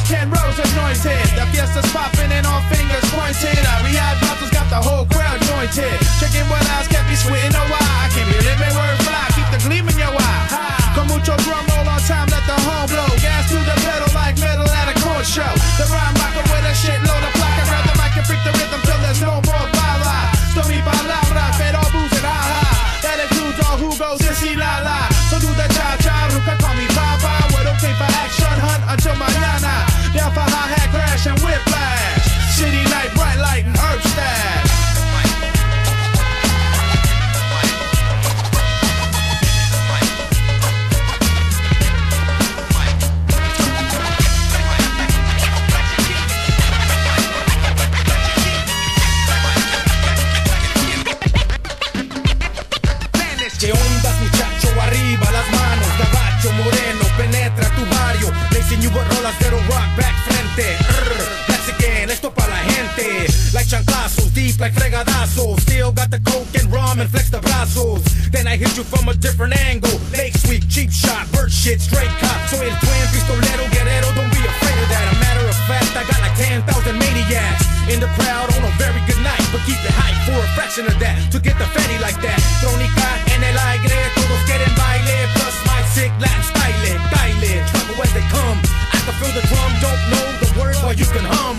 Ken Rose anointed. The fiesta's popping and all fingers pointed. Riyadh bottles got the whole crowd jointed. Checking what eyes kept me sweating a while. I can't be living word fly, keep the gleam in your eye. Con mucho drum roll on time, let the horn blow. Gas to the pedal like metal at a court show. The rhyme rocker with a shitload of placa. Grab the mic and freak the rhythm till there's no more bala. Story palabra, pero booze and ha-ha. That includes all who goes sissy la la. So do the cha-cha, who can call me Papa. We're okay for action, hunt until mañana. Down for hi-hat crash and whiplash. City night, bright light and herb stash. ¿Qué ondas, muchacho? Arriba las manos, gabacho moreno, penetra tu barrio. Racing you with rolas de rock back frente. Mexican, esto pa' la gente. Like chanclazos, deep like fregadazos. Still got the coke and rum and flex the brazos. Then I hit you from a different angle. Lake sweep, cheap shot, bird shit, straight cop. Soy el twin, pistolero, guerrero, don't be afraid of that. A matter of fact, I got like 10,000 maniacs in the crowd on a very good night. But keep it hype for a fraction of that. To get the fatty like that. Trónica en el aire, todos quieren baile. Plus my sick Latin style, baile. Trouble as they come. I can feel the drum, don't know the word, but you can hum.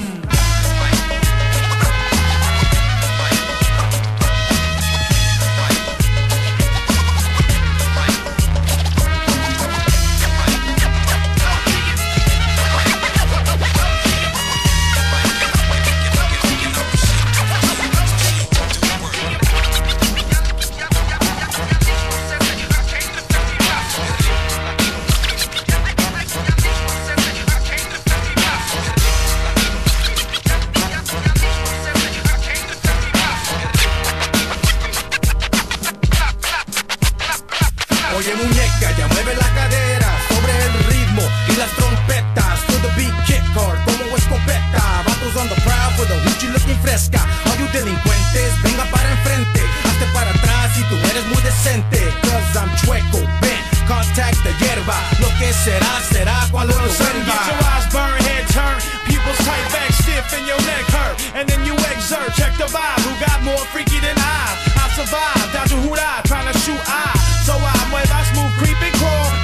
Oye muñeca, ya mueve la cadera sobre el ritmo y las trompetas. To the beat, kick hard como escopeta. Vatos on the prowl for the hoochie looking fresca. All you delincuentes, venga para enfrente. Hazte para atrás si tú eres muy decente. Cause I'm chueco, bent, contact the hierba. Lo que será, será cuando lo Get vuelva. your eyes burn, head turn, pupils tight, back stiff, and your neck hurt. And then you exert, check the vibe. Who got more freaky than I survived, down to Hurrah, trying to shoot I. So I mueva smooth, creep and crawl.